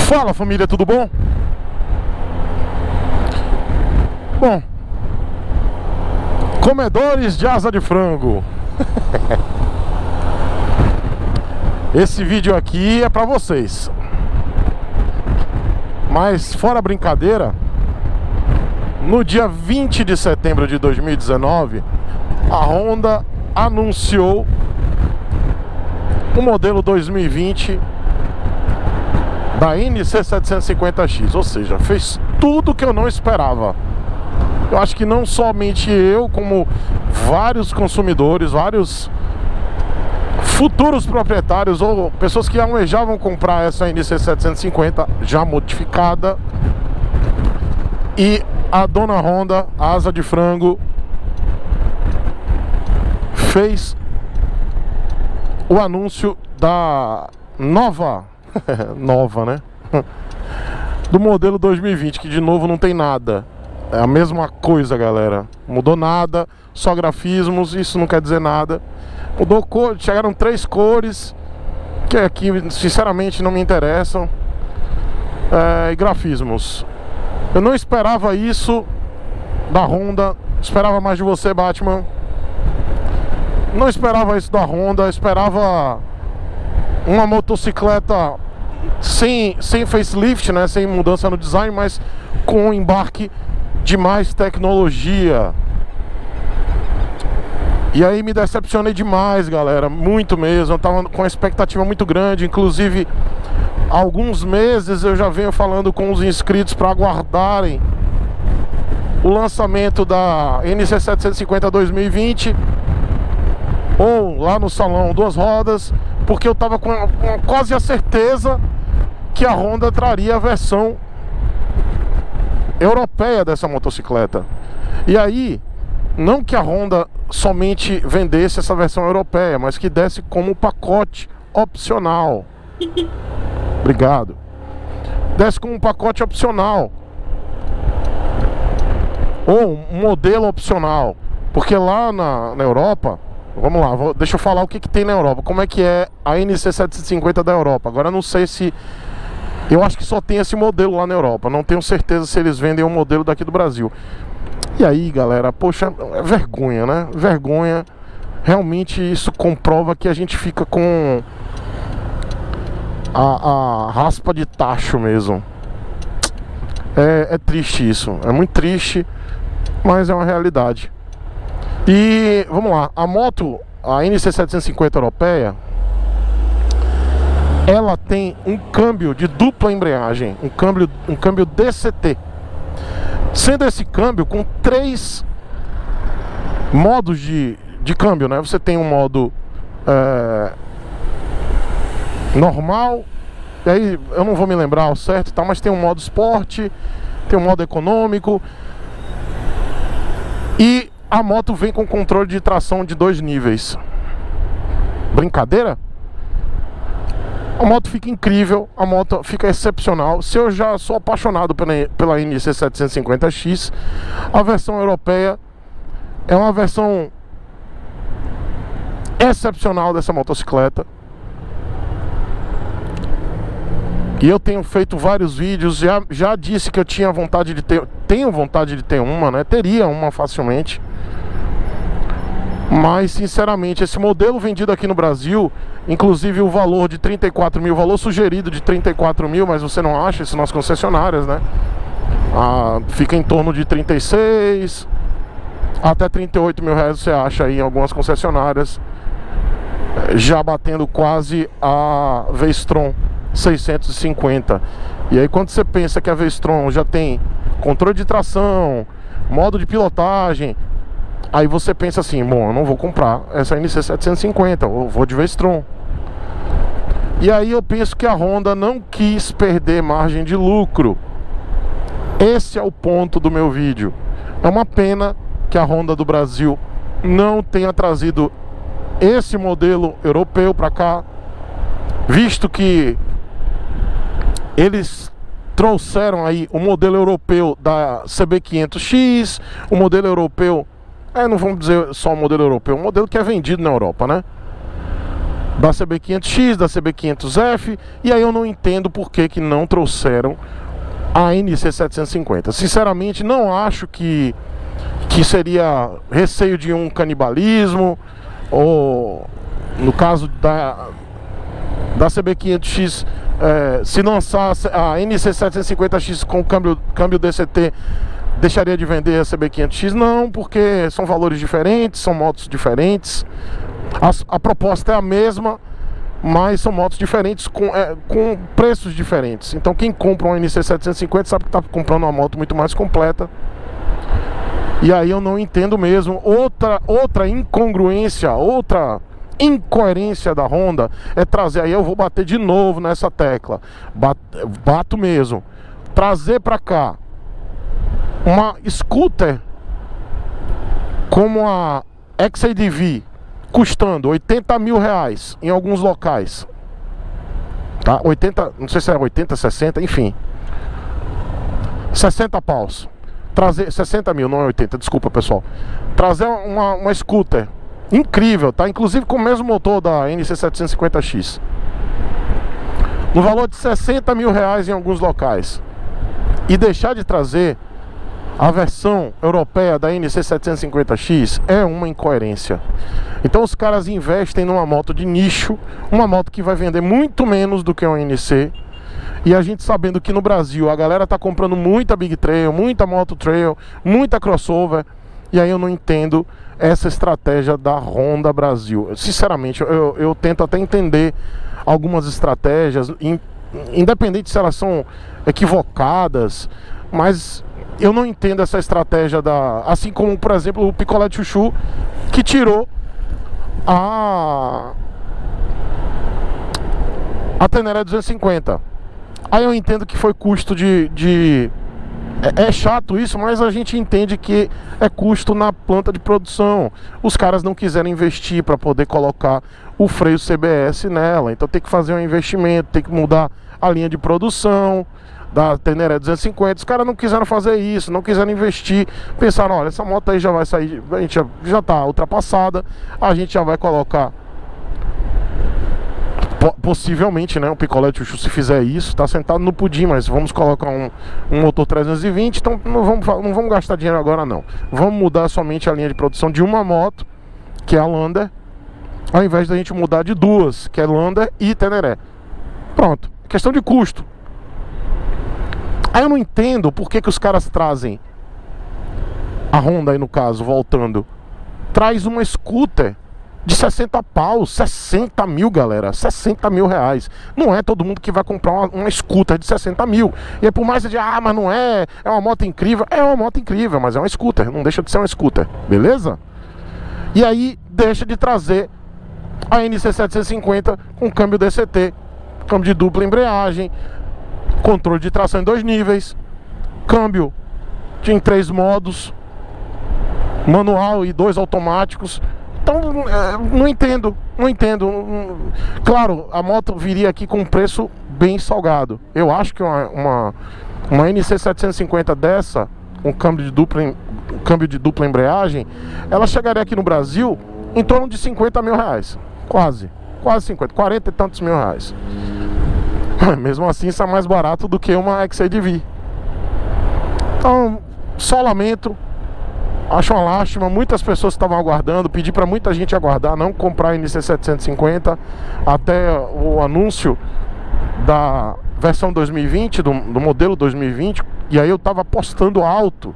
Fala, família, tudo bom? Bom, comedores de asa de frango. Esse vídeo aqui é pra vocês. Mas fora brincadeira, no dia 20 de setembro de 2019, a Honda anunciou o modelo 2020 da NC750X, ou seja, fez tudo que eu não esperava. Eu acho que não somente eu, como vários consumidores, vários futuros proprietários ou pessoas que almejavam comprar essa NC750 já modificada, e a dona Honda, a asa de frango, fez o anúncio da nova, né? Do modelo 2020, que de novo não tem nada. É a mesma coisa, galera. Mudou nada, só grafismos, isso não quer dizer nada. Mudou cor, chegaram 3 cores, que aqui sinceramente não me interessam. E grafismos. Eu não esperava isso da Honda. Esperava mais de você, Batman. Não esperava isso da Honda. Esperava uma motocicleta sem facelift, né? Sem mudança no design, mas com um embarque de mais tecnologia. E aí me decepcionei demais, galera. Muito mesmo. Eu tava com uma expectativa muito grande. Inclusive, há alguns meses eu já venho falando com os inscritos para aguardarem o lançamento da NC750 2020, ou lá no salão Duas Rodas, porque eu tava com quase a certeza que a Honda traria a versão europeia dessa motocicleta. E aí, não que a Honda somente vendesse essa versão europeia, mas que desse como pacote opcional. Obrigado. Desse como um pacote opcional, ou um modelo opcional. Porque lá na Europa, vamos lá, deixa eu falar o que tem na Europa. Como é que é a NC750 da Europa. Agora eu não sei se... Eu acho que só tem esse modelo lá na Europa. Não tenho certeza se eles vendem um modelo daqui do Brasil. E aí, galera, poxa, é vergonha, né? Vergonha. Realmente isso comprova que a gente fica com a raspa de tacho mesmo. É triste isso. É muito triste, mas é uma realidade. E vamos lá, a moto, a NC750 europeia, ela tem um câmbio de dupla embreagem, um câmbio DCT, sendo esse câmbio com 3 modos de câmbio, né? Você tem um modo normal, e aí eu não vou me lembrar ao certo, tá? Mas tem um modo esporte, tem um modo econômico, e a moto vem com controle de tração de 2 níveis. Brincadeira? A moto fica incrível, a moto fica excepcional. Se eu já sou apaixonado pela NC750X, a versão europeia é uma versão excepcional dessa motocicleta. E eu tenho feito vários vídeos, já disse que eu tinha vontade de ter, tenho vontade de ter uma, né? Teria uma facilmente. Mas sinceramente, esse modelo vendido aqui no Brasil, inclusive o valor de 34 mil, o valor sugerido de 34 mil, mas você não acha isso nas concessionárias, né? Fica em torno de 36 até 38 mil reais você acha aí em algumas concessionárias, já batendo quase a V-Strom 650. E aí quando você pensa que a V-Strom já tem controle de tração, modo de pilotagem, aí você pensa assim, bom, eu não vou comprar essa NC750, eu vou de V-Strom. E aí eu penso que a Honda não quis perder margem de lucro. Esse é o ponto do meu vídeo. É uma pena que a Honda do Brasil não tenha trazido esse modelo europeu para cá, visto que eles trouxeram aí o modelo europeu da CB500X, o modelo europeu, não vamos dizer só o modelo europeu, um modelo que é vendido na Europa, né? da CB500X, da CB500F, e aí eu não entendo por que não trouxeram a NC750. Sinceramente, não acho que seria receio de um canibalismo, ou no caso da CB500X, se lançar a NC750X com câmbio DCT, deixaria de vender a CB500X? Não, porque são valores diferentes, são motos diferentes. A proposta é a mesma, mas são motos diferentes com preços diferentes. Então quem compra uma NC750 sabe que está comprando uma moto muito mais completa. E aí eu não entendo mesmo. Outra incongruência, outra incoerência da Honda é trazer, aí eu vou bater de novo nessa tecla, bato mesmo, trazer pra cá uma scooter como a XADV custando 80 mil reais em alguns locais, tá? 80, não sei se é 80, 60, enfim, 60 paus. Trazer 60 mil, não é 80, desculpa pessoal. Trazer uma scooter incrível, tá? Inclusive com o mesmo motor da NC750X, no valor de 60 mil reais em alguns locais, e deixar de trazer a versão europeia da NC750X é uma incoerência. Então os caras investem numa moto de nicho, uma moto que vai vender muito menos do que uma NC. E a gente sabendo que no Brasil a galera tá comprando muita Big Trail, muita Moto Trail, muita crossover. E aí eu não entendo essa estratégia da Honda Brasil. Sinceramente, eu tento até entender algumas estratégias, independente se elas são equivocadas, mas eu não entendo essa estratégia assim como, por exemplo, o Picolé de Chuchu, que tirou a Teneré 250. Aí eu entendo que foi custo é chato isso, mas a gente entende que é custo na planta de produção. Os caras não quiseram investir para poder colocar o freio CBS nela. Então tem que fazer um investimento, tem que mudar a linha de produção da Teneré 250. Os caras não quiseram fazer isso, não quiseram investir. Pensaram, olha, essa moto aí já vai sair, a gente já está ultrapassada, a gente já vai colocar, possivelmente, né, o Picolé de Chuchu, se fizer isso, tá sentado no pudim, mas vamos colocar um motor 320, então não vamos gastar dinheiro agora não. Vamos mudar somente a linha de produção de uma moto, que é a Lander, ao invés da gente mudar de duas, que é Lander e Teneré. Pronto, questão de custo. Aí eu não entendo por que os caras trazem a Honda aí, no caso, voltando, traz uma scooter de 60 paus, 60 mil, galera, 60 mil reais. Não é todo mundo que vai comprar uma scooter de 60 mil. E aí, por mais que você diga, mas não é uma moto incrível. É uma moto incrível, mas é uma scooter, não deixa de ser uma scooter, beleza? E aí deixa de trazer a NC750 com câmbio DCT, câmbio de dupla embreagem, controle de tração em 2 níveis, câmbio em 3 modos, manual e 2 automáticos. Então, não entendo. Claro, a moto viria aqui com um preço bem salgado. Eu acho que uma NC750 dessa, com câmbio de dupla embreagem, ela chegaria aqui no Brasil em torno de 50 mil reais. Quase 50, 40 e tantos mil reais. Mesmo assim, isso é mais barato do que uma XADV. Então, só lamento. Acho uma lástima, muitas pessoas estavam aguardando, pedi para muita gente aguardar, não comprar a NC750 até o anúncio da versão 2020, do modelo 2020, e aí eu tava apostando alto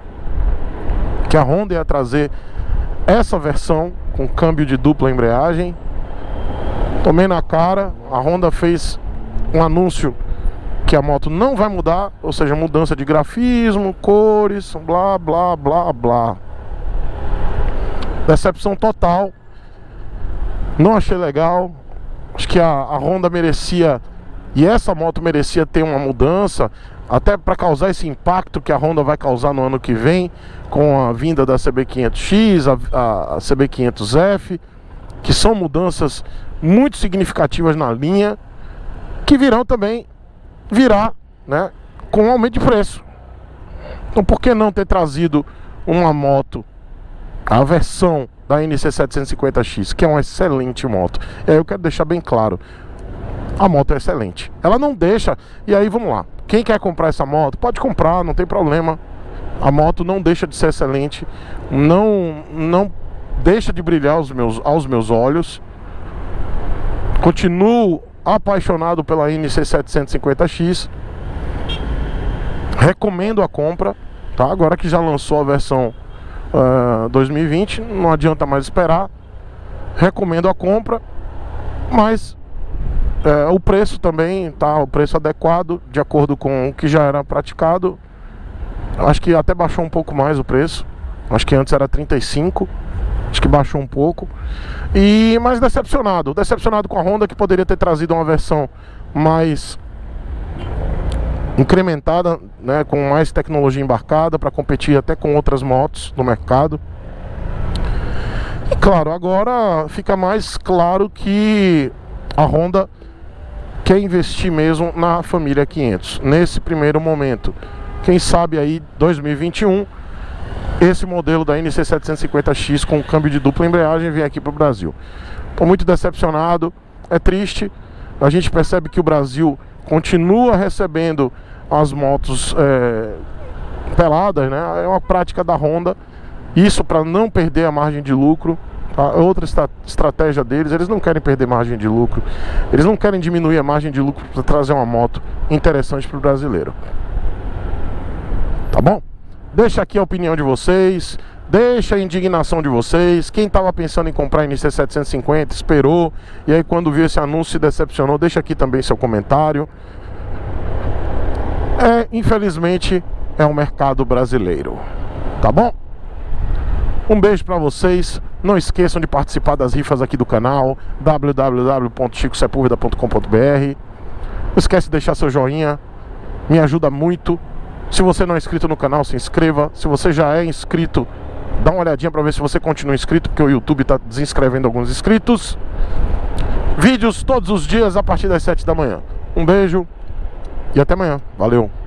que a Honda ia trazer essa versão com câmbio de dupla embreagem. Tomei na cara, a Honda fez um anúncio que a moto não vai mudar, ou seja, mudança de grafismo, cores, blá, blá, blá, blá. Decepção total. Não achei legal. Acho que a Honda merecia, e essa moto merecia ter uma mudança, até para causar esse impacto que a Honda vai causar no ano que vem, com a vinda da CB500X, a CB500F, que são mudanças muito significativas na linha, que virão também né, com um aumento de preço. Então por que não ter trazido uma moto, a versão da NC 750X, que é uma excelente moto. E aí eu quero deixar bem claro, a moto é excelente. Ela não deixa, e aí vamos lá, quem quer comprar essa moto, pode comprar, não tem problema. A moto não deixa de ser excelente, não deixa de brilhar aos meus olhos. Continuo apaixonado pela NC 750X. Recomendo a compra, tá? Agora que já lançou a versão 2020, não adianta mais esperar. Recomendo a compra, mas o preço também tá, o preço adequado, de acordo com o que já era praticado. Acho que até baixou um pouco mais o preço. Acho que antes era 35, acho que baixou um pouco. Mas decepcionado com a Honda, que poderia ter trazido uma versão mais incrementada, né, com mais tecnologia embarcada, para competir até com outras motos do mercado. E claro, agora fica mais claro que a Honda quer investir mesmo na família 500 nesse primeiro momento. Quem sabe aí 2021 esse modelo da NC 750X com câmbio de dupla embreagem vem aqui para o Brasil. Estou muito decepcionado, é triste. A gente percebe que o Brasil continua recebendo as motos peladas, né? É uma prática da Honda, isso para não perder a margem de lucro. Outra estratégia deles, eles não querem perder margem de lucro, eles não querem diminuir a margem de lucro para trazer uma moto interessante para o brasileiro. Tá bom? Deixa aqui a opinião de vocês, deixa a indignação de vocês. Quem estava pensando em comprar a NC 750, esperou, e aí quando viu esse anúncio se decepcionou, deixa aqui também seu comentário. Infelizmente, é um mercado brasileiro. Tá bom? Um beijo pra vocês. Não esqueçam de participar das rifas aqui do canal, www.chicosepulveda.com.br. Não esquece de deixar seu joinha, me ajuda muito. Se você não é inscrito no canal, se inscreva. Se você já é inscrito, dá uma olhadinha para ver se você continua inscrito, porque o YouTube está desinscrevendo alguns inscritos. Vídeos todos os dias a partir das 7 da manhã. Um beijo e até amanhã. Valeu!